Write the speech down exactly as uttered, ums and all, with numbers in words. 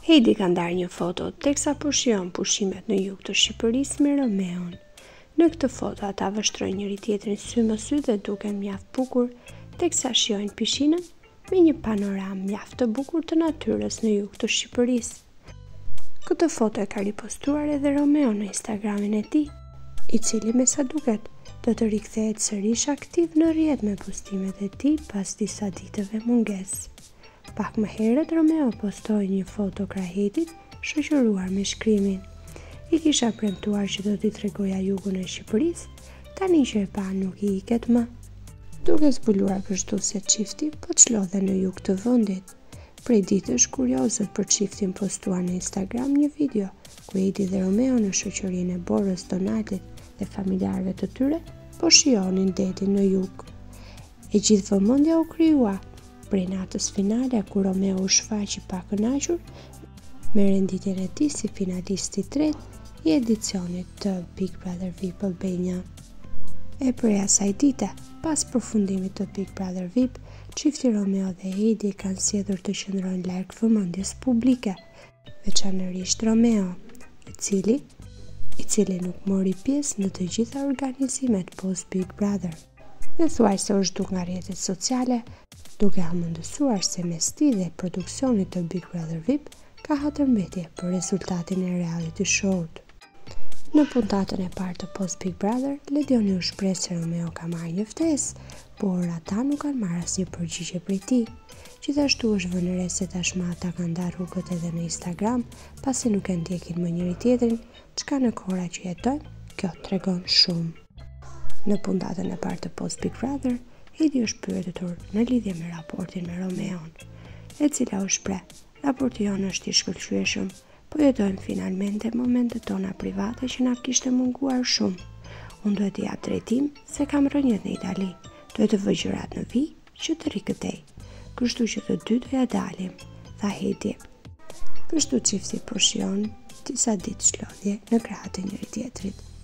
Heidi ka ndarë një foto teksa po shijon pushimet në jug të Shqipërisë me Romeon. Në këtë foto ata vështrojnë njëri tjetrin sy më sy dhe duken mjaft bukur, teksa shijojnë pishinën me një panoramë mjaft të bukur të natyrës në jug të Shqipërisë. Këtë foto e ka ripostuar edhe Romeo në Instagramin e tij, i cili me sa duket do të rikthehet sërish aktiv në rrjet me postimet e tij pas disa ditëve mungesë. Pak më herët Romeo postoi një foto krahetit shoqëruar me shkrimin: "I kisha premtuar që do t'i tregoja jugun e Shqipërisë, tani që e pa nuk i iket më." Duke zbuluar kështu se çifti po çlodhen në jug të vendit. Prej ditësh kuriozët për çiftin postuar në Instagram një video ku Heidi dhe Romeo në shoqërinë e borës Donaldit dhe familjarëve të tyre po shijonin detin në jug. E gjithë vëmendja u krijua prej natës finale ku Romeo u shfaqi pa kënaqur me renditjen e tij si finalist i tretë i edicionit të Big Brother V I P Albania. E prej asaj dite, pas përfundimit të Big Brother V I P, çifti Romeo dhe Heidi kanë sjedhur të qëndrojnë larg vëmendjes publike, veçanërisht Romeo, i cili i cili nuk mori pjesë në të gjitha organizimet post Big Brother. Dhe thuaj se u zhduk nga rrjetet sociale, duke hamendësuar se mes tij dhe produksionit të Big Brother V I P ka hatërmbetje për rezultatin e reality show-t. Në puntatën e parë të post Big Brother, Ledioni u shpreh se Romeo ka marrë një ftesë, por ata nuk kanë marrë asnjë përgjigje prej tij. Gjithashtu është vënë re se tashmë ata kanë ndarë rrugët edhe në Instagram, pasi nuk e ndjekin më njëri tjetrin, çka në kohëra që jetojmë, kjo tregon shumë. Në puntatën e parë të post Big Brother, Heidi është pyetur në lidhje me raportin me Romeon, e cila u shpreh: "Raporti jonë është i shkëlqyeshëm, po jetojmë finalmente momentet tona private që na kishte munguar shumë. Unë duhet të jap drejtim se kam rënjët në Itali, duhet të vë gjërat në vijë që të rikëtej. Kështu që të dy do ja dalim", tha Heidi. Kështu çifti po shijon disa ditë çlodhje në krahët e njëri tjetrit.